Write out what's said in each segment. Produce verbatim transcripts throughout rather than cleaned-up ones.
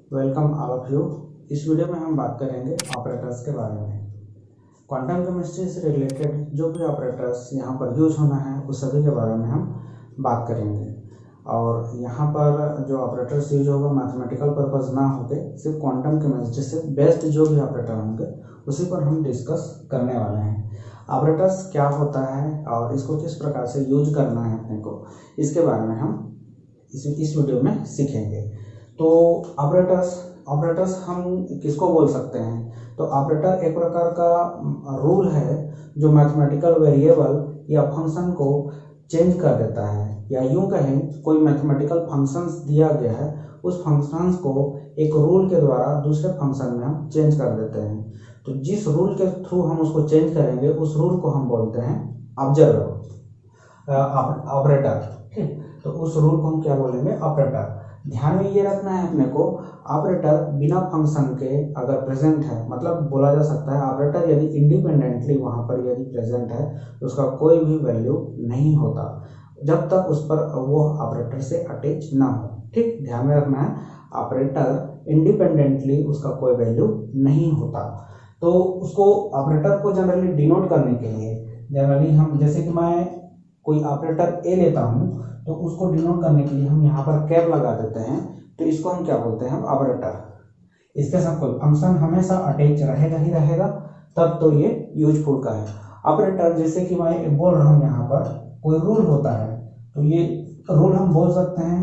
Welcome all of you. इस video में हम बात करेंगे ऑपरेटर्स के बारे में। क्वांटम केमिस्ट्री से रिलेटेड जो भी ऑपरेटर्स यहाँ पर यूज होना है उस सभी के बारे में हम बात करेंगे। और यहाँ पर जो ऑपरेटर्स यूज होगा मैथमेटिकल पर्पस ना होके सिर्फ क्वांटम केमिस्ट्री से बेस्ट जो भी ऑपरेटर होंगे उसी पर हम डिस्कस करने वाले हैं। ऑपरेटर्स क्या होता है और इसको किस प्रकार से यूज करना है अपने को, इसके बारे में हम इस इस वीडियो में सीखेंगे। तो ऑपरेटर्स ऑपरेटर्स हम किसको बोल सकते हैं? तो ऑपरेटर एक प्रकार का रूल है जो मैथमेटिकल वेरिएबल या फंक्शन को चेंज कर देता है, या यूं कहें कोई मैथमेटिकल फंक्शंस दिया गया है उस फंक्शंस को एक रूल के द्वारा दूसरे फंक्शन में हम चेंज कर देते हैं। तो जिस रूल के थ्रू हम उसको चेंज करेंगे उस रूल को हम बोलते हैं ऑब्जर्वर ऑपरेटर। ठीक, तो उस रूल को हम क्या बोलेंगे? ऑपरेटर। ध्यान में ये रखना है अपने को, ऑपरेटर बिना फंक्शन के अगर प्रेजेंट है, मतलब बोला जा सकता है ऑपरेटर यदि इंडिपेंडेंटली वहां पर यदि प्रेजेंट है तो उसका कोई भी वैल्यू नहीं होता जब तक उस पर वो ऑपरेटर से अटैच ना हो। ठीक, ध्यान में रखना है, ऑपरेटर इंडिपेंडेंटली उसका कोई वैल्यू नहीं होता। तो उसको ऑपरेटर को जनरली डिनोट करने के लिए जनरली हम, जैसे कि मैं कोई ऑपरेटर ए लेता हूँ तो उसको डिनोट करने के लिए हम यहाँ पर कैप लगा देते हैं, तो इसको हम क्या बोलते हैं? ऑपरेटर। इसके साथ कोई फंक्शन हमेशा अटैच रहेगा ही रहेगा, तब तो ये यूजफुल का है। ऑपरेटर जैसे कि मैं बोल रहा हूँ यहाँ पर कोई रूल होता है तो ये रूल हम बोल सकते हैं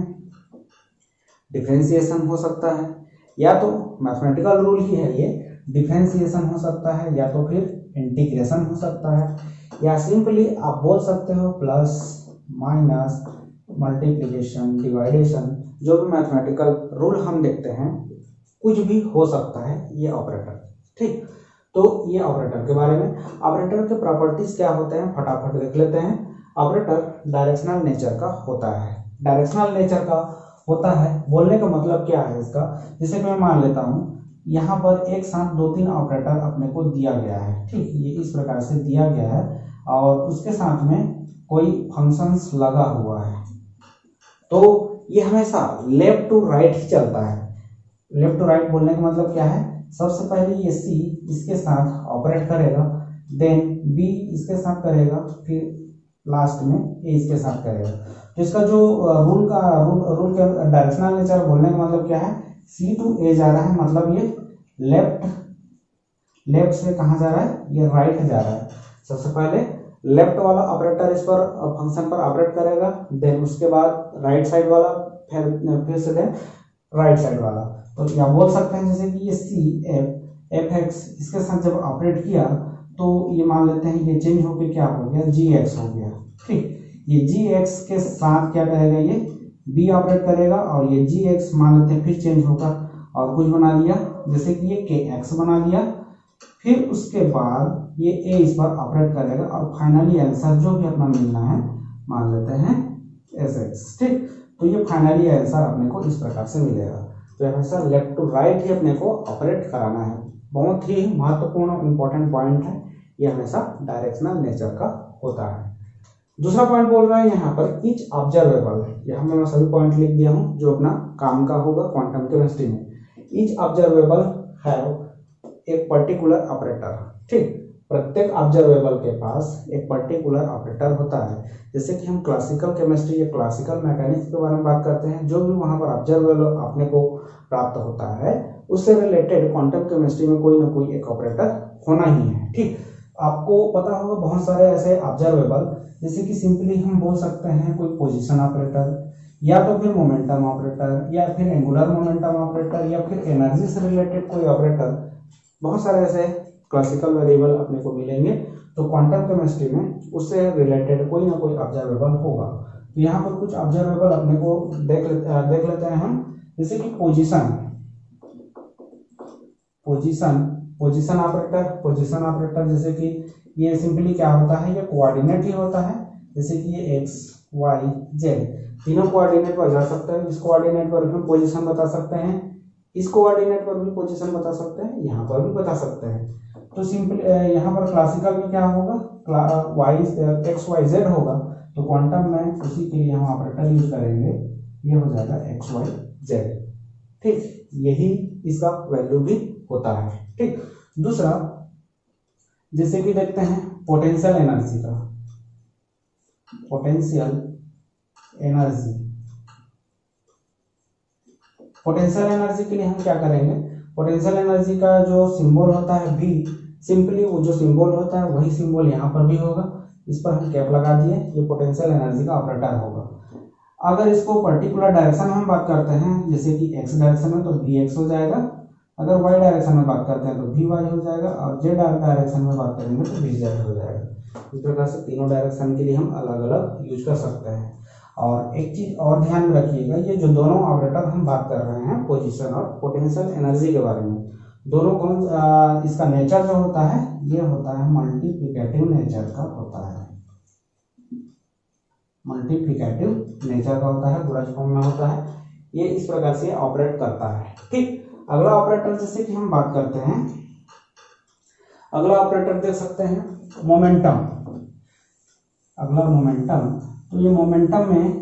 डिफरेंशिएशन हो सकता है, या तो मैथमेटिकल रूल ही है ये, डिफरेंशिएशन हो सकता है, या तो फिर इंटीग्रेशन हो सकता है, या सिंपली आप बोल सकते हो प्लस माइनस मल्टीप्लिकेशन डिवाइडेशन। जो भी मैथमेटिकल रूल हम देखते हैं कुछ भी हो सकता है ये ऑपरेटर। ठीक, तो ये ऑपरेटर के बारे में। ऑपरेटर के प्रॉपर्टीज क्या होते हैं फटाफट देख लेते हैं। ऑपरेटर डायरेक्शनल नेचर का होता है। डायरेक्शनल नेचर का होता है बोलने का मतलब क्या है इसका? जैसे कि मैं मान लेता हूँ यहाँ पर एक साथ दो तीन ऑपरेटर अपने को दिया गया है। ठीक, ये इस प्रकार से दिया गया है और उसके साथ में कोई फंक्शंस लगा हुआ है, तो ये हमेशा लेफ्ट टू राइट ही चलता है। लेफ्ट टू राइट बोलने का मतलब क्या है? सबसे पहले ये सी इसके साथ ऑपरेट करेगा, देन बी इसके साथ करेगा, फिर लास्ट में ए इसके साथ करेगा। तो इसका जो रूल का रूल रूल के डायरेक्शनल नेचर बोलने का मतलब क्या है? सी टू ए जा रहा है, मतलब ये लेफ्ट लेफ्ट से कहाँ जा रहा है? ये राइट जा रहा है। सबसे पहले लेफ्ट वाला ऑपरेटर इस पर फंक्शन पर ऑपरेट करेगा, देन उसके बाद राइट साइड वाला, फिर फिर से देन राइट साइड वाला। तो या बोल सकते हैं जैसे कि ये सी एफ एफ एक्स इसके साथ जब ऑपरेट किया तो ये मान लेते हैं ये चेंज होके क्या हो गया? जी एक्स हो गया। ठीक, ये जी एक्स के साथ क्या करेगा? ये बी ऑपरेट करेगा और ये जी एक्स मान लेते हैं फिर चेंज होगा और कुछ बना लिया, जैसे कि ये के एक्स बना लिया। फिर उसके बाद ये ए इस पर ऑपरेट करेगा और फाइनली आंसर जो भी अपना मिलना है मान लेते हैं एस एक्स। ठीक, तो ये फाइनली आंसर अपने को इस प्रकार से मिलेगा। तो हमेशा लेफ्ट टू राइट ही अपने को ऑपरेट कराना है। बहुत ही महत्वपूर्ण इंपॉर्टेंट पॉइंट है, ये हमेशा डायरेक्शनल नेचर का होता है। दूसरा पॉइंट बोल रहा है यहाँ पर ईच ऑब्जर्वेबल। यहाँ मैं सभी पॉइंट लिख दिया हूँ जो अपना काम का होगा क्वांटम केमिस्ट्री में। ईच ऑब्जर्वेबल है एक पर्टिकुलर ऑपरेटर। ठीक, प्रत्येक ऑब्जर्वेबल के पास एक पर्टिकुलर ऑपरेटर होता है। जैसे कि हम क्लासिकल केमिस्ट्री या क्लासिकल मैकेनिक्स के बारे में बात करते हैं, जो भी वहां पर ऑब्जर्वेबल अपने को प्राप्त होता है उससे रिलेटेड क्वांटम केमिस्ट्री में कोई ना कोई एक ऑपरेटर होना ही है। ठीक, आपको पता होगा बहुत सारे ऐसे ऑब्जर्वेबल, जैसे कि सिंपली हम बोल सकते हैं कोई पोजिशन ऑपरेटर, या तो फिर मोमेंटम ऑपरेटर, या फिर एंगुलर मोमेंटम ऑपरेटर, या फिर एनर्जी से रिलेटेड कोई ऑपरेटर। बहुत सारे ऐसे क्लासिकल वेरिएबल अपने को मिलेंगे, तो क्वांटम केमिस्ट्री में उससे रिलेटेड कोई ना कोई ऑब्जर्वेबल होगा। तो यहाँ पर कुछ ऑब्जर्वेबल अपने को देख लेते देख लेते हैं हम, जैसे कि position position position operator position operator जैसे कि ये सिंपली क्या होता है? ये कोऑर्डिनेट ही होता है। जैसे कि ये एक्स वाई जेड तीनों कोऑर्डिनेट पर जा सकते हैं। इस कोऑर्डिनेट पर भी पोजीशन बता सकते हैं, इस कोऑर्डिनेट पर भी पोजीशन बता सकते हैं, यहाँ पर भी बता सकते हैं। तो सिंपल यहाँ पर क्लासिकल में क्या होगा? वाई एक्स वाई जेड होगा, तो क्वांटम में उसी के लिए हम ऑपरेटर यूज करेंगे, ये हो जाएगा एक्स वाई जेड। ठीक, यही इसका वैल्यू भी होता है। ठीक, दूसरा जैसे कि देखते हैं पोटेंशियल एनर्जी का, पोटेंशियल एनर्जी पोटेंशियल एनर्जी के लिए हम क्या करेंगे, पोटेंशियल एनर्जी का जो सिंबल होता है भी, सिंपली वो जो सिंबल होता है वही सिंबल यहाँ पर भी होगा, इस पर हम कैप लगा दिए, ये पोटेंशियल एनर्जी का ऑपरेटर होगा। अगर इसको पर्टिकुलर डायरेक्शन में हम बात करते हैं, जैसे कि एक्स डायरेक्शन में तो वी एक्स हो जाएगा, अगर वाई डायरेक्शन में बात करते हैं तो वी वाई हो जाएगा, और जेड डायरेक्शन में बात करेंगे तो वी जेड हो जाएगा। इस प्रकार से तीनों डायरेक्शन के लिए हम अलग अलग यूज कर सकते हैं। और एक चीज और ध्यान में रखिएगा, ये जो दोनों ऑपरेटर हम बात कर रहे हैं पोजीशन और पोटेंशियल एनर्जी के बारे में, दोनों कौन आ, इसका नेचर जो होता है ये होता है मल्टीप्लिकेटिव नेचर का होता है, मल्टीप्लिकेटिव नेचर का होता है, गुणज फॉर्म में होता है, ये इस प्रकार से ऑपरेट करता है। ठीक, अगला ऑपरेटर जैसे कि हम बात करते हैं, अगला ऑपरेटर देख सकते हैं मोमेंटम, अगला मोमेंटम, तो ये मोमेंटम में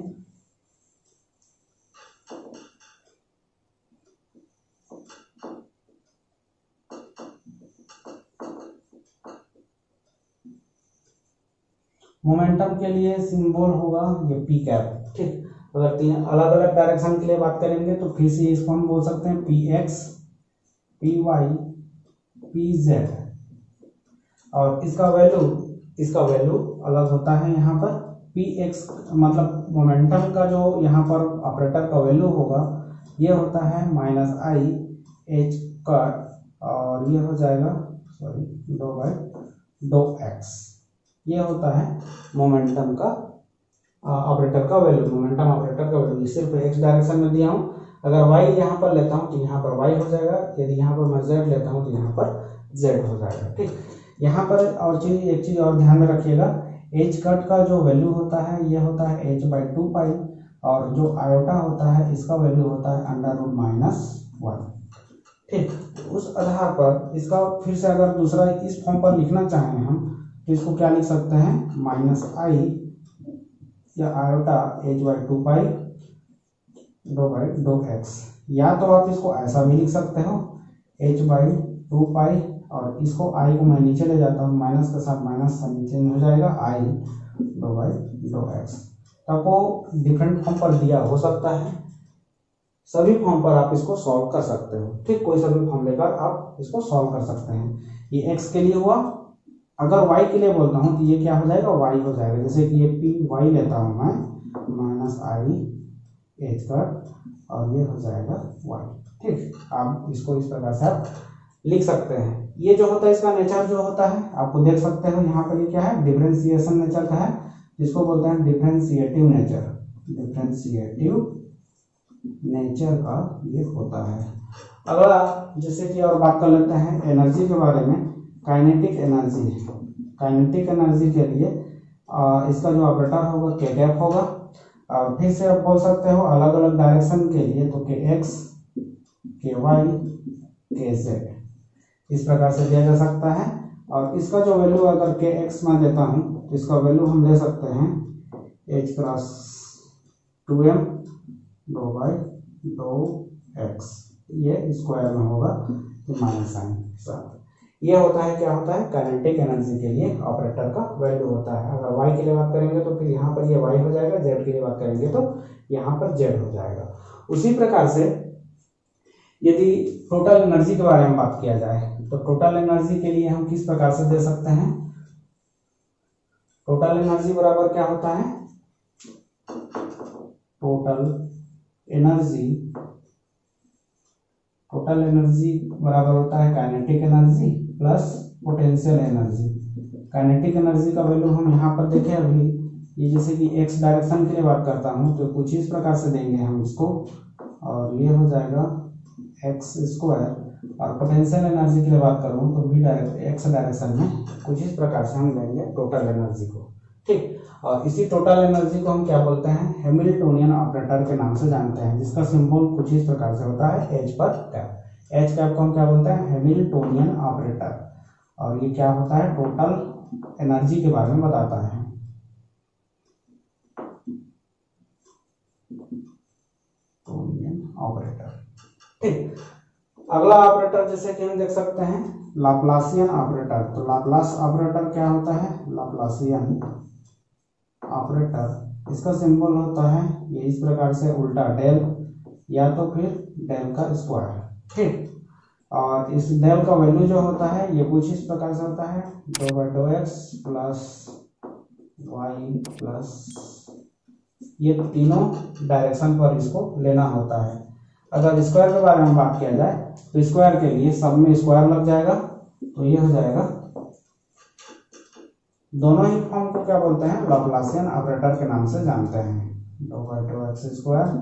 मोमेंटम के लिए सिंबल होगा ये पी कैप। ठीक, अगर तीन अलग अलग डायरेक्शन के लिए बात करेंगे तो फिर से इसको हम बोल सकते हैं p x, p y, p z, और इसका वैल्यू इसका वैल्यू अलग होता है। यहाँ पर पी एक्स मतलब मोमेंटम का जो यहाँ पर ऑपरेटर का वैल्यू होगा ये होता है माइनस आई एच कट, और ये हो जाएगा सॉरी दो बाई दो एक्स, ये होता है मोमेंटम का ऑपरेटर का वैल्यू, मोमेंटम ऑपरेटर का वैल्यू। सिर्फ एक्स डायरेक्शन में दिया हूँ, अगर वाई यहाँ पर लेता हूँ तो यहाँ पर वाई हो जाएगा, यदि यहाँ पर मैं जेड लेता हूँ तो यहाँ पर जेड हो जाएगा। ठीक, यहाँ पर और चीज एक चीज और ध्यान में रखिएगा, एच कट का जो वैल्यू होता है ये होता है एच बाई टू पाई, और जो आयोटा होता है इसका वैल्यू होता है अंडर रूट माइनस वन। ठीक, उस आधार पर इसका फिर से अगर दूसरा इस फॉर्म पर लिखना चाहें हम तो इसको क्या लिख सकते हैं, माइनस आई या iota h by two pi दो बाई दो एक्स, या तो आप इसको ऐसा भी लिख सकते हो एच बाई टू पाई, और इसको आई को मैं नीचे ले जाता हूँ, माइनस के साथ माइनस से नीचे हो जाएगा आई दो बाई दो एक्स। तो आपको डिफरेंट फॉर्म पर दिया हो सकता है, सभी फॉर्म पर आप इसको सॉल्व कर सकते हो। ठीक, कोई सा भी फॉर्म लेकर आप इसको सॉल्व कर सकते हैं। ये एक्स के लिए हुआ, अगर y के लिए बोलता हूँ तो ये क्या हो जाएगा, y हो जाएगा। जैसे कि ये पी वाई लेता हूँ मैं माइनस आई एच कट, और ये हो जाएगा y। ठीक, आप इसको इस प्रकार से आप लिख सकते हैं। ये जो होता है इसका नेचर जो होता है आपको देख सकते हो, यहाँ पर ये क्या है, डिफरेंशिएशन नेचर का है, जिसको बोलते हैं डिफरेंशिएटिव नेचर, डिफरेंशिएटिव नेचर का ये होता है। अगला जैसे कि और बात कर लेते हैं एनर्जी के बारे में, काइनेटिक एनर्जी। काइनेटिक एनर्जी के लिए आ, इसका जो ऑपरेटर होगा के कैप होगा, और फिर से आप बोल सकते हो अलग अलग डायरेक्शन के लिए तो के एक्स, के वाई, के जेड, इस प्रकार से दिया जा सकता है। और इसका जो वैल्यू अगर के एक्स में देता हूँ तो इसका वैल्यू हम ले सकते हैं एच क्रॉस टू एम दो बाई दो एक्स, ये स्क्वायर में होगा तो माइनस साइन साथ। ये होता है क्या होता है, काइनेटिक एनर्जी के लिए ऑपरेटर का वैल्यू होता है। अगर y के लिए बात करेंगे तो फिर यहाँ पर ये y हो जाएगा, z के लिए बात करेंगे तो यहाँ पर z हो जाएगा। उसी प्रकार से यदि टोटल एनर्जी के बारे में बात किया जाए तो टोटल एनर्जी के लिए हम किस प्रकार से दे सकते हैं, टोटल एनर्जी बराबर क्या होता है, टोटल एनर्जी टोटल एनर्जी बराबर होता है kinetic energy plus potential energy. Kinetic energy का वैल्यू हम यहाँ पर देखें, अभी ये जैसे कि एक्स डायरेक्शन के लिए बात करता हूँ तो कुछ इस प्रकार से देंगे हम इसको, और ये हो जाएगा एक्स स्क्वायर, और पोटेंशियल एनर्जी के लिए बात करूँ तो भी डायरेक्ट एक्स डायरेक्शन में कुछ इस प्रकार से हम लेंगे टोटल एनर्जी को। ठीक, और इसी टोटल एनर्जी को हम क्या बोलते हैं, हैमिल्टोनियन ऑपरेटर के नाम से जानते हैं, जिसका सिंबल कुछ इस प्रकार से होता है एच पर कैप। एच कैप को हम क्या बोलते हैं, हैमिल्टोनियन ऑपरेटर, और ये क्या होता है, टोटल एनर्जी के बारे में बताता है। ऑपरेटर। ठीक, अगला ऑपरेटर जैसे कि हम देख सकते हैं लाप्लासियन ऑपरेटर। तो लाप्लास ऑपरेटर क्या होता है? लाप्लासियन ऑपरेटर, इसका सिंबल होता है ये इस प्रकार से उल्टा डेल या तो फिर डेल का स्क्वायर। ठीक, और इस डेल का वैल्यू जो होता है ये कुछ इस प्रकार से होता है दो बाई दो एक्स प्लस वाई प्लस, ये तीनों डायरेक्शन पर इसको लेना होता है। अगर स्क्वायर के बारे में बात किया जाए तो स्क्वायर के लिए सब में स्क्वायर लग जाएगा, तो ये हो जाएगा, दोनों ही फॉर्म को क्या बोलते हैं? लाप्लासियन ऑपरेटर के नाम से जानते हैं। दो बाई दो एक्स स्क्वायर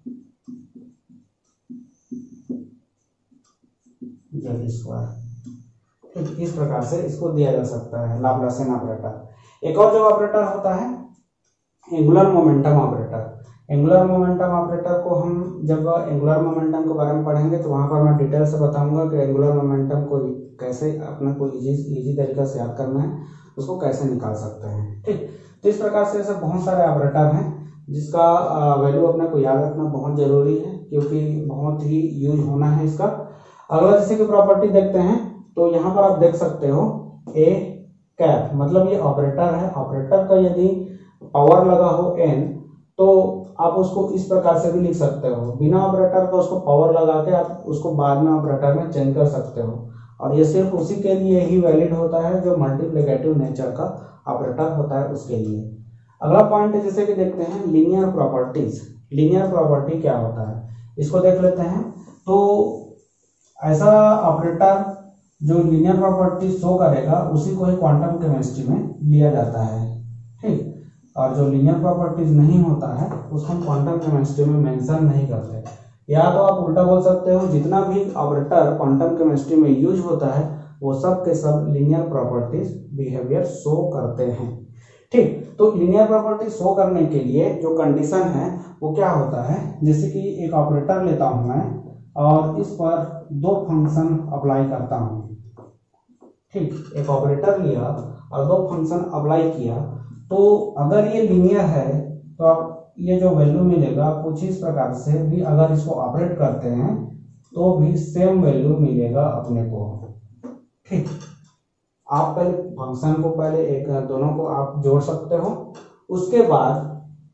जेड स्क्वायर। ठीक, इस प्रकार से इसको दिया जा सकता है लाप्लासियन ऑपरेटर। एक और जो ऑपरेटर होता है angular momentum operator. Angular momentum operator को हम जब एंगुलर मोमेंटम के बारे में पढ़ेंगे तो वहां पर मैं डिटेल से बताऊंगा कि एंगुलर मोमेंटम को कैसे अपने को इजी इजी तरीके से याद करना है, उसको कैसे निकाल सकते हैं। ठीक, तो इस प्रकार से ऐसे बहुत सारे ऑपरेटर हैं जिसका वैल्यू अपने को याद रखना बहुत जरूरी है, क्योंकि बहुत ही यूज होना है इसका। अगला जैसे कि प्रॉपर्टी देखते हैं तो यहाँ पर आप देख सकते हो ए कैप, मतलब ये ऑपरेटर है। ऑपरेटर का यदि पावर लगा हो एन तो आप उसको इस प्रकार से भी लिख सकते हो, बिना ऑपरेटर को उसको पावर लगा के आप उसको बाद में ऑपरेटर में चेंज कर सकते हो, और ये सिर्फ उसी के लिए ही वैलिड होता है जो मल्टीप्लिकेटिव नेचर का ऑपरेटर होता है उसके लिए। अगला पॉइंट जैसे कि देखते हैं लीनियर प्रॉपर्टीज। लीनियर प्रॉपर्टी क्या होता है इसको देख लेते हैं। तो ऐसा ऑपरेटर जो लीनियर प्रॉपर्टी शो करेगा उसी को ही क्वांटम केमिस्ट्री में लिया जाता है। ठीक, और जो लीनियर प्रॉपर्टीज नहीं होता है उसको हम क्वांटम केमिस्ट्री में मेंशन नहीं करते। या तो आप उल्टा बोल सकते हो, जितना भी ऑपरेटर क्वांटम केमिस्ट्री में यूज होता है वो सब के सब लीनियर प्रॉपर्टीज बिहेवियर शो करते हैं। ठीक, तो लीनियर प्रॉपर्टी शो करने के लिए जो कंडीशन है वो क्या होता है, जैसे कि एक ऑपरेटर लेता हूं मैं और इस पर दो फंक्शन अप्लाई करता हूं। ठीक, एक ऑपरेटर लिया और दो फंक्शन अप्लाई किया, तो अगर ये लीनियर है तो आप ये जो वैल्यू मिलेगा कुछ इस प्रकार से भी अगर इसको ऑपरेट करते हैं तो भी सेम वैल्यू मिलेगा अपने को। ठीक, आप पहले फंक्शन को पहले एक दोनों को आप जोड़ सकते हो, उसके बाद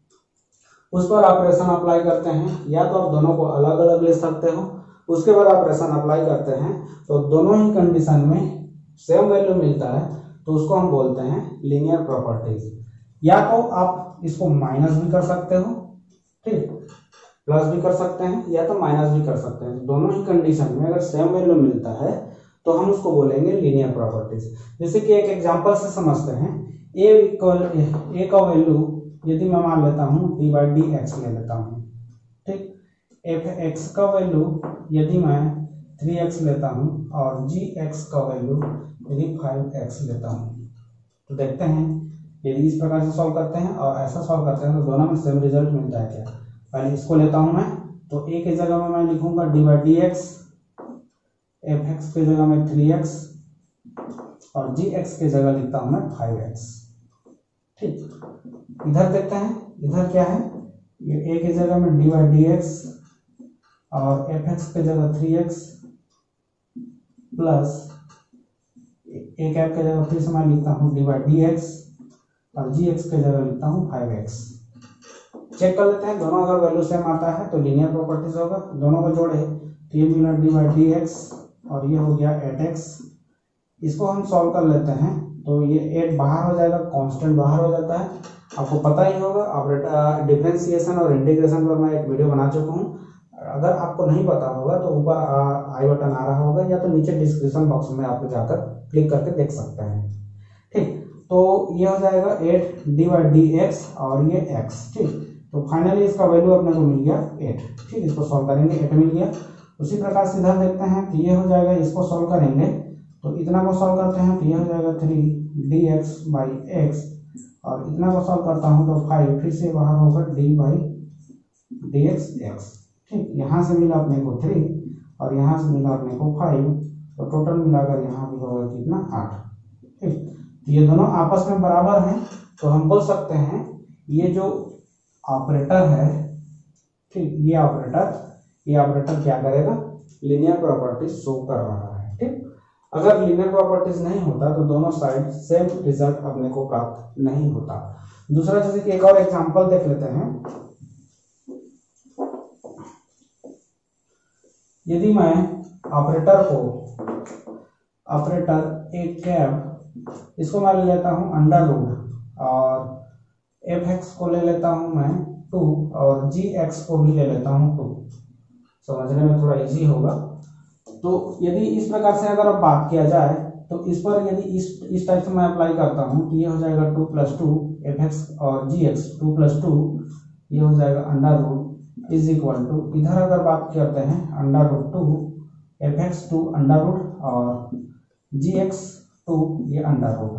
उस पर ऑपरेशन अप्लाई करते हैं, या तो आप दोनों को अलग अलग ले सकते हो, उसके बाद ऑपरेशन अप्लाई करते हैं तो दोनों ही कंडीशन में सेम वैल्यू मिलता है, तो उसको हम बोलते हैं लीनियर प्रॉपर्टीज। या तो आप इसको माइनस भी कर सकते हो, ठीक, प्लस भी कर सकते हैं, या तो माइनस भी कर सकते हैं। दोनों ही कंडीशन में अगर सेम वैल्यू मिलता है तो हम उसको बोलेंगे लीनियर प्रॉपर्टीज। जैसे कि एक एग्जांपल से समझते हैं, ए इक्वल ए का वैल्यू यदि मैं मान लेता हूँ डी बाई डी एक्स ले लेता हूँ। ठीक, एफ एक्स का वैल्यू यदि मैं थ्री एक्स लेता हूँ और जी एक्स का वैल्यू यदि फाइव एक्स लेता हूँ, तो देखते हैं यदि इस प्रकार से सॉल्व करते हैं और ऐसा सॉल्व करते हैं तो दोनों में सेम रिजल्ट मिलता है क्या। पहले इसको लेता हूं मैं, तो ए की जगह में मैं लिखूंगा d by d x, f x की जगह में थ्री एक्स और जी एक्स की जगह लिखता हूं मैं फाइव एक्स। ठीक, इधर देखते हैं, इधर क्या है, ये ए की जगह में डी बाई डी एक्स और एफ एक्स की जगह three x plus a cap की जगह फिर से मैं लिखता हूँ डी बाई डी एक्स और जी एक्स की जगह लिखता हूँ फाइव एक्स। चेक कर लेते हैं, दोनों अगर वैल्यू सेम आता है तो लीनियर प्रॉपर्टीज होगा। दोनों को जोड़े तो ये मिला डी बाई डी एक्स और ये हो गया एट एक्स। इसको हम सॉल्व कर लेते हैं तो ये एट बाहर हो जाएगा, कांस्टेंट बाहर हो जाता है। आपको पता ही होगा ऑपरेटर डिफरेंशिएशन और इंटीग्रेशन पर मैं एक वीडियो बना चुका हूँ, अगर आपको नहीं पता होगा तो ऊपर आई बटन आ रहा होगा या तो नीचे डिस्क्रिप्शन बॉक्स में आप जाकर क्लिक करके देख सकते हैं। ठीक, तो ये हो जाएगा eight d by d x और ये एक्स। ठीक, तो फाइनली इसका वैल्यू अपने को मिल गया एट। ठीक, इसको सॉल्व करेंगे, एट मिल गया। उसी प्रकार से इधर देखते हैं कि ये हो जाएगा, इसको सॉल्व करेंगे तो इतना को सॉल्व करते हैं तो ये हो जाएगा three d x by x और इतना को सॉल्व करता हूँ तो फाइव, फिर से बाहर होगा d by d x x. ठीक, यहाँ से मिला अपने को थ्री और यहाँ से मिला अपने को फाइव, तो टोटल मिलाकर यहाँ भी होगा कितना, आठ। ठीक, तो ये दोनों आपस में बराबर हैं, तो हम बोल सकते हैं ये जो ऑपरेटर है, ठीक, ये ऑपरेटर ये ऑपरेटर क्या करेगा, लीनियर प्रॉपर्टीज शो कर रहा है। ठीक, अगर लीनियर प्रॉपर्टीज नहीं होता तो दोनों साइड सेम रिजल्ट अपने को प्राप्त नहीं होता। दूसरा जैसे कि एक और एग्जांपल देख लेते हैं। यदि मैं ऑपरेटर को ऑपरेटर एक कैब इसको मैं ले लेता हूं अंडर रूट और एफ एक्स को ले लेता हूं मैं टू और जी एक्स को भी ले लेता हूं टू, समझने में थोड़ा इजी होगा। तो यदि इस प्रकार से अगर अब बात किया जाए तो इस पर यदि इस इस टाइप से मैं अप्लाई करता हूं तो ये हो जाएगा two plus two f x और g x two plus two, ये हो जाएगा under root is equal to, इधर अगर बात करते हैं under root two f x two under root और जी एक्स टू ये अंडर रूट।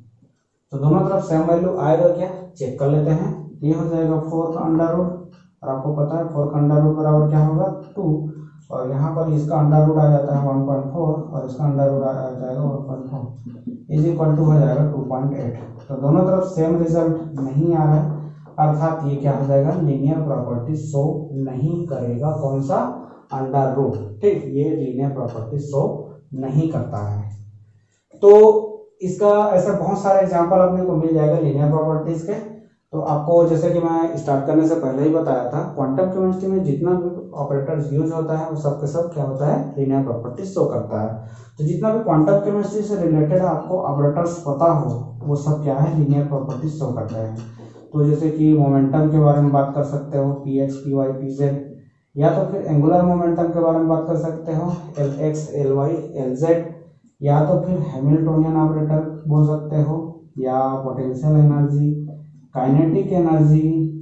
तो दोनों तरफ सेम वैल्यू आएगा क्या, चेक कर लेते हैं। ये हो जाएगा फोर का अंडर रूट और आपको पता है फोर का अंडर रूट बराबर क्या होगा टू, और यहाँ पर इसका अंडर रूट आ जाता है वन पॉइंट फोर और इसका अंडर रूट आ जाएगा one point four is equal to हो जाएगा टू पॉइंट एट। तो दोनों तरफ सेम रिजल्ट नहीं आ रहा है, अर्थात ये क्या हो जाएगा लीनियर प्रॉपर्टी शो नहीं करेगा। कौन सा, अंडर रूट। ठीक, ये लीनियर प्रॉपर्टी शो नहीं करता है। तो इसका ऐसा बहुत सारे एग्जांपल अपने को मिल जाएगा लीनियर प्रॉपर्टीज के। तो आपको जैसे कि मैं स्टार्ट करने से पहले ही बताया था, क्वांटम केमिस्ट्री में जितना भी ऑपरेटर्स यूज होता है वो सब के सब क्या होता है, लीनियर प्रॉपर्टीज शो करता है। तो जितना भी क्वांटम केमिस्ट्री से रिलेटेड आपको ऑपरेटर्स पता हो वो सब क्या है, लीनियर प्रॉपर्टीज शो करते हैं। तो जैसे कि मोमेंटम के बारे में बात कर सकते हो, p x p y p z, या तो फिर एंगुलर मोमेंटम के बारे में बात कर सकते हो, l x l y l z, या तो फिर हैमिल्टोनियन ऑपरेटर बोल सकते हो, या पोटेंशियल एनर्जी, काइनेटिक एनर्जी,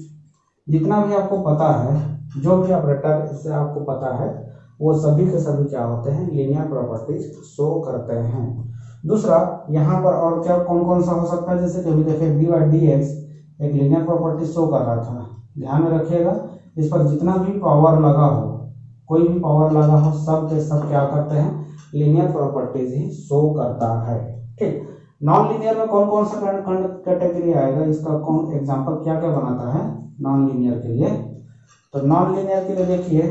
जितना भी आपको पता है, जो भी ऑपरेटर इससे आपको पता है वो सभी के सभी क्या होते हैं, लीनियर प्रॉपर्टीज शो करते हैं। दूसरा यहाँ पर और क्या कौन कौन सा हो सकता है, जैसे कभी देखिए डी वाई डी एक्स एक लीनियर प्रॉपर्टी शो कर रहा था। ध्यान में रखिएगा, इस पर जितना भी पावर लगा हो, कोई भी पावर लगा हो, सब के सब क्या करते हैं, लीनियर प्रॉपर्टीज ही शो करता है। ठीक, नॉन लीनियर में कौन कौन सा कैटेगरी आएगा, इसका कौन एग्जांपल क्या क्या बनाता है नॉन लीनियर के लिए। तो नॉन लीनियर के लिए देखिए,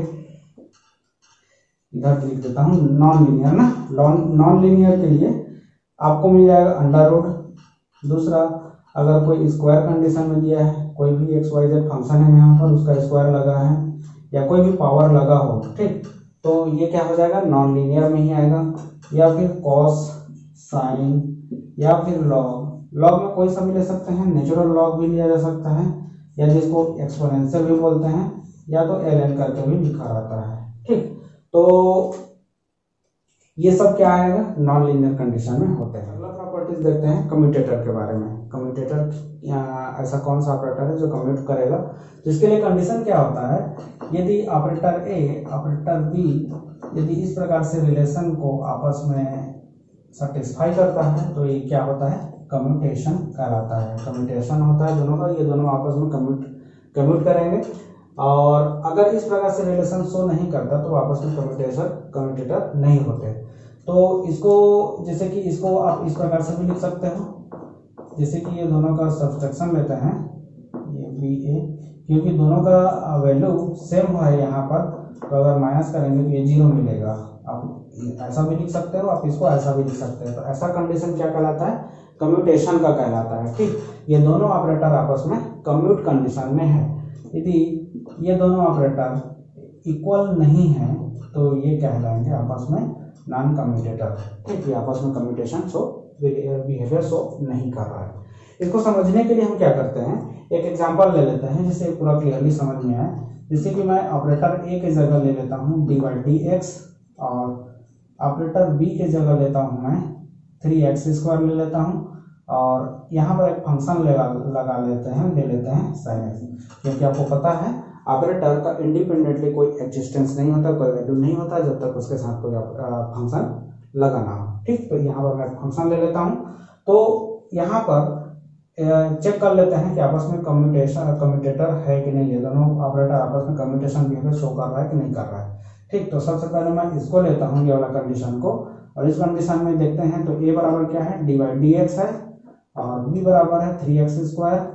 इधर लिख देता हूँ नॉन लीनियर ना, नॉन लीनियर के लिए आपको मिल जाएगा अंडर रूट। दूसरा, अगर कोई स्क्वायर कंडीशन में दिया है, कोई भी एक्स वाई जेड फंक्शन है यहाँ पर, उसका स्क्वायर लगा है या कोई भी पावर लगा हो, ठीक, तो ये क्या हो जाएगा, नॉन लीनियर में ही आएगा। या फिर कॉस, साइन, या फिर लॉग। लॉग में कोई सा भी ले सकते हैं, नेचुरल लॉग भी लिया जा सकता है, या जिसको एक्सपोनेंशियल भी बोलते हैं, या तो एल एन करके भी लिखा रहता है। ठीक, तो ये सब क्या आएगा, नॉन लीनियर कंडीशन में होते हैं। अगला प्रॉपर्टीज देखते हैं कम्यूटेटर के बारे में। कम्यूटेटर ऐसा कौन सा ऑपरेटर है जो कम्यूट करेगा, तो इसके लिए कंडीशन क्या होता है, यदि ऑपरेटर ए ऑपरेटर बी यदि इस प्रकार से रिलेशन को आपस में सेटिस्फाई करता है तो ये क्या होता है, कम्यूटेशन कहलाता है। कम्यूटेशन होता है दोनों का, ये दोनों आपस में कम्यूट कम्यूट करेंगे। और अगर इस प्रकार से रिलेशन शो नहीं करता तो आपस में कम्यूटेशन कम्यूटेटर नहीं होते। तो इसको जैसे कि इसको आप इस प्रकार से भी लिख सकते हो, जैसे कि ये दोनों का सब्सट्रैक्शन लेते हैं, ये बी ए, क्योंकि दोनों का वैल्यू सेम है यहाँ पर, तो अगर माइनस करेंगे तो ये जीरो मिलेगा। आप ऐसा भी लिख सकते हो, आप इसको ऐसा भी लिख सकते हैं। तो ऐसा कंडीशन क्या कहलाता है, कम्यूटेशन का कहलाता है। ठीक, ये दोनों ऑपरेटर आपस में कम्यूट कंडीशन में है। यदि ये दोनों ऑपरेटर इक्वल नहीं है तो ये कहलाएंगे आपस में नॉन कम्यूटेटर। ठीक, ये आपस में कम्यूटेशन शो बिहेवियर शो नहीं कर रहा है। इसको समझने के लिए हम क्या करते हैं, एक एग्जांपल ले लेते हैं जिससे पूरा क्लियरली समझ में आए। जैसे कि मैं ऑपरेटर ए की जगह ले लेता हूँ डी बाई डी एक्स, और ऑपरेटर बी की जगह लेता हूँ मैं थ्री एक्स स्क्वायर ले लेता हूँ, और यहाँ पर एक फंक्शन लगा लगा लेते हैं, ले लेते हैं साइन एक्स, क्योंकि आपको पता है ऑपरेटर का इंडिपेंडेंटली कोई एग्जिस्टेंस नहीं होता, कोई वैल्यू नहीं होता जब तक उसके साथ कोई फंक्शन लगाना हो। ठीक, तो यहाँ पर मैं फंक्शन ले लेता हूँ। तो यहाँ पर चेक कर लेते हैं कि आपस में कम्यूटेशन कम्यूटेटर है कि नहीं, ये दोनों ऑपरेटर आपस में कम्यूटेशन बिहेवियर शो कर रहा है कि नहीं कर रहा है। ठीक, तो सबसे पहले मैं इसको लेता हूँ, ये वाला कंडीशन को, और इस कंडीशन में देखते हैं तो ए बराबर क्या है, डी बाई डी एक्स है, और बी बराबर है थ्री एक्स स्क्वायर,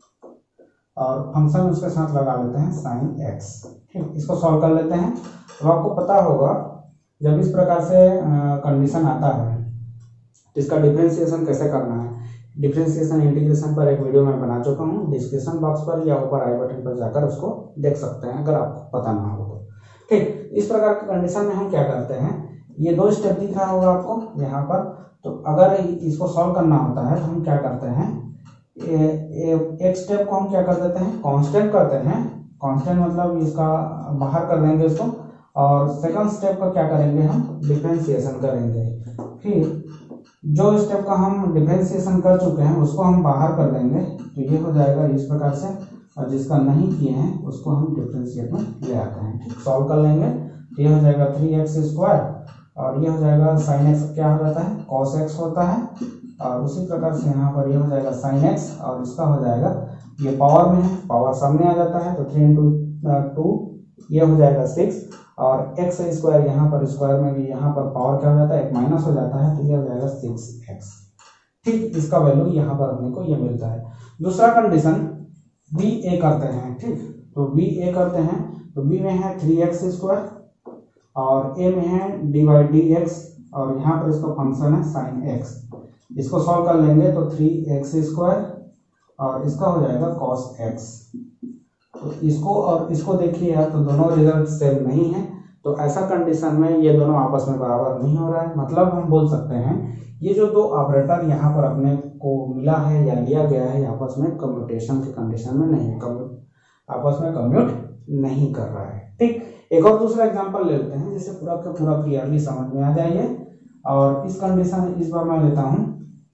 और फंक्शन उसके साथ लगा लेते हैं साइन एक्स। ठीक, इसको सॉल्व कर लेते हैं। तो आपको पता होगा जब इस प्रकार से कंडीशन आता है तो इसका डिफरेंशिएशन कैसे करना है, डिफरेंशिएशन इंटीग्रेशन पर एक वीडियो मैं बना चुका हूँ, डिस्क्रिप्शन बॉक्स पर या ऊपर आई बटन पर जाकर उसको देख सकते हैं अगर आपको पता ना हो तो। ठीक, इस प्रकार की कंडीशन में हम क्या करते हैं, ये दो स्टेप दिख रहा होगा आपको यहाँ पर, तो अगर इसको सॉल्व करना होता है तो हम क्या करते हैं, ए, ए, एक स्टेप को हम क्या कर देते हैं, कांस्टेंट करते हैं, कांस्टेंट मतलब इसका बाहर कर देंगे इसको, और सेकंड स्टेप का क्या करेंगे हम, डिफरेंशिएशन करेंगे। फिर जो स्टेप का हम डिफरेंशिएशन कर चुके हैं उसको हम बाहर कर देंगे, तो ये हो जाएगा इस प्रकार से, और जिसका नहीं किए हैं उसको हम डिफरेंशिएट में ले आते हैं। ठीक, सॉल्व कर लेंगे तो ये हो जाएगा थ्री एक्स स्क्वायर, और ये हो जाएगा साइन एक्स क्या हो जाता है, कॉस एक्स होता है, और उसी प्रकार से यहाँ पर ये हो जाएगा साइन एक्स, और इसका हो जाएगा, ये पावर में है, पावर सामने आ जाता है, तो थ्री इंटू टू ये हो जाएगा सिक्स, और एक्स स्क्वायर यहाँ पर स्क्वायर में भी यहाँ पर पावर क्या हो जाता है, एक माइनस हो जाता है, तो ये हो जाएगा सिक्स एक्स। ठीक, इसका वैल्यू यहाँ पर अपने को ये मिलता है। दूसरा कंडीशन बी ए करते हैं। ठीक, तो बी ए करते हैं, तो बी में है थ्री एक्स स्क्वायर और ए में है डी बाई डी एक्स, और यहाँ पर इसका फंक्शन है साइन एक्स। इसको सॉल्व कर लेंगे तो थ्री एक्स स्क्वायर और इसका हो जाएगा कॉस एक्स। तो इसको और इसको देखिए यार, तो दोनों रिजल्ट सेम नहीं है, तो ऐसा कंडीशन में ये दोनों आपस में बराबर नहीं हो रहा है। मतलब हम बोल सकते हैं ये जो दो ऑपरेटर यहाँ पर अपने को मिला है या लिया गया है, आपस में कम्यूटेशन की कंडीशन में नहीं है, आपस में कम्यूट नहीं कर रहा है। ठीक, एक और दूसरा एग्जांपल ले लेते हैं जिससे पूरा का पूरा क्लियरली समझ में आ जाइए। और इस कंडीशन इस बार मैं लेता हूं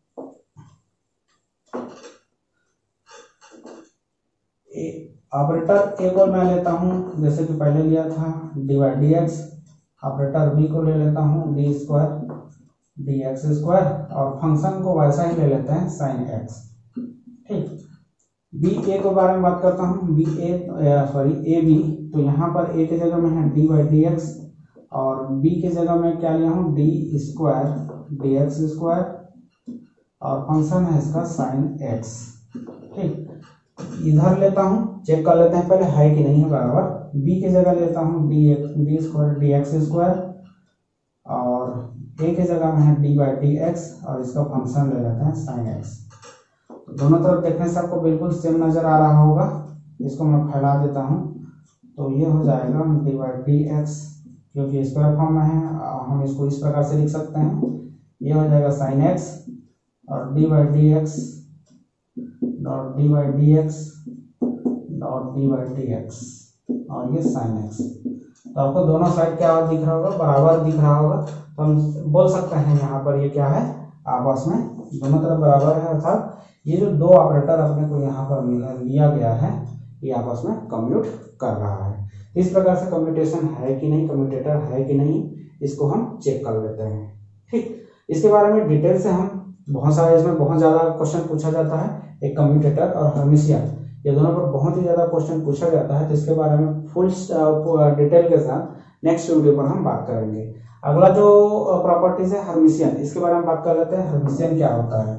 ऑपरेटर ए को मैं लेता हूं जैसे कि पहले लिया था d by d x, operator b को ले लेता हूं d square d x square, और फंक्शन को वैसा ही ले लेते हैं साइन एक्स। ठीक, बी ए के बारे में बात करता हूँ, b a sorry a b, तो यहाँ पर ए के जगह में है डी बाई डी एक्स, और बी के जगह में क्या लिया हूँ d square d x square, और फंक्शन है इसका साइन एक्स। ठीक, इधर लेता हूँ, चेक कर लेते हैं पहले है कि नहीं है बराबर। बी के जगह लेता हूँ d d square d x square, और ए के जगह में है डी बाई डी एक्स, और इसका फंक्शन ले लेते हैं साइन एक्स। तो दोनों तरफ देखने से आपको बिल्कुल सेम नजर आ रहा होगा। इसको मैं फैला देता हूँ, तो ये हो जाएगा डी बाई डी एक्स, क्योंकि स्क्वायर फॉर्म में है हम इसको इस प्रकार से लिख सकते हैं, ये हो जाएगा साइन एक्स और d by d x dot d by d x dot d by d x, और ये साइन एक्स। तो आपको दोनों साइड क्या दिख रहा होगा, बराबर दिख रहा होगा। तो हम बोल सकते हैं यहाँ पर ये क्या है, आपस में दोनों तरफ बराबर है, अर्थात ये जो दो ऑपरेटर अपने को यहाँ पर लिया गया है ये आपस में कम्यूट कर रहा है। इस प्रकार से कम्यूटेशन है कि नहीं, कम्यूटेटर है कि नहीं, इसको हम चेक कर लेते हैं। ठीक, इसके बारे में डिटेल से हम बहुत सारे, इसमें बहुत ज़्यादा क्वेश्चन पूछा जाता है, एक कम्यूटेटर और हर्मिशियन, ये दोनों पर बहुत ही ज़्यादा क्वेश्चन पूछा जाता है। तो इसके बारे में फुल डिटेल के साथ नेक्स्ट वीडियो पर हम बात करेंगे। अगला जो प्रॉपर्टीज है हर्मिशियन, इसके बारे में बात कर लेते हैं। हर्मिशियन क्या होता है,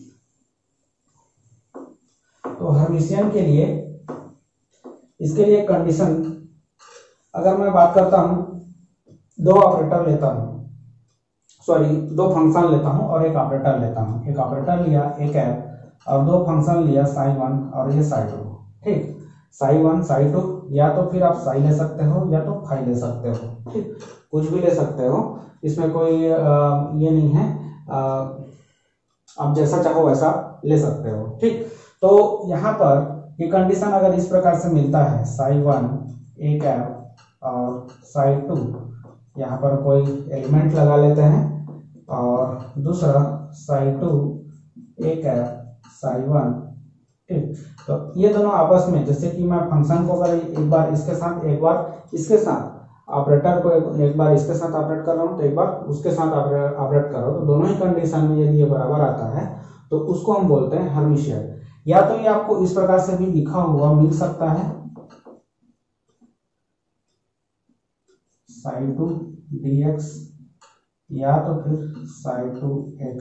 तो हर्मिशियन के लिए इसके लिए कंडीशन अगर मैं बात करता हूं, दो ऑपरेटर लेता हूं, सॉरी दो फंक्शन लेता हूं और एक ऑपरेटर लेता हूं। एक ऑपरेटर लिया एक है और दो फंक्शन लिया साई वन और ये साई टू। ठीक, साई वन साई टू, या तो फिर आप साई ले सकते हो या तो फाई ले सकते हो। ठीक, कुछ भी ले सकते हो, इसमें कोई आ, ये नहीं है, आ, आप जैसा चाहो वैसा ले सकते हो। ठीक, तो यहाँ पर ये कंडीशन अगर इस प्रकार से मिलता है, साई वन एक है और साई टू, यहाँ पर कोई एलिमेंट लगा लेते हैं, और दूसरा साई टू एक है साई वन। ठीक, तो ये दोनों आपस में, जैसे कि मैं फंक्शन को अगर एक बार इसके साथ एक बार इसके साथ ऑपरेटर को एक, एक बार इसके साथ ऑपरेट कर रहा हूँ तो एक बार उसके साथ ऑपरेट कर रहा हूँ, तो दोनों ही कंडीशन में यदि ये बराबर आता है तो उसको हम बोलते हैं हर्मिशियन। या तो ये आपको इस प्रकार से भी लिखा हुआ मिल सकता है, साई टू डी एक्स, या तो फिर साई टू एक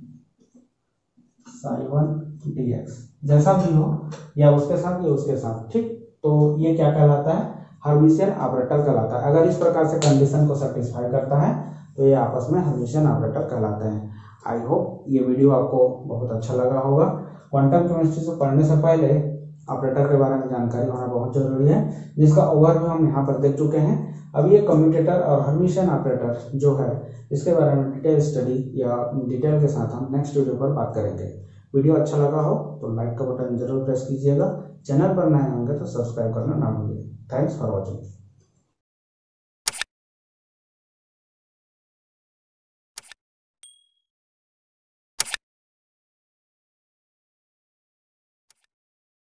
साई वन डी एक्स, जैसा भी हो, या उसके साथ या उसके साथ। ठीक, तो ये क्या कहलाता है, हर्मिशियन ऑपरेटर कहलाता है। अगर इस प्रकार से कंडीशन को सेटिस्फाई करता है तो ये आपस में हर्मिशियन ऑपरेटर कहलाते हैं। आई होप ये वीडियो आपको बहुत अच्छा लगा होगा। क्वांटम केमिस्ट्री से पढ़ने से पहले ऑपरेटर के बारे में जानकारी होना बहुत जरूरी है, जिसका ओवरव्यू हम यहाँ पर देख चुके हैं। अब ये कम्यूटेटर और हर्मिशियन ऑपरेटर जो है इसके बारे में डिटेल स्टडी या डिटेल के साथ हम नेक्स्ट वीडियो पर बात करेंगे। वीडियो अच्छा लगा हो तो लाइक का बटन जरूर प्रेस कीजिएगा। चैनल पर नए होंगे तो सब्सक्राइब करना ना भूलिए। Thanks for watching.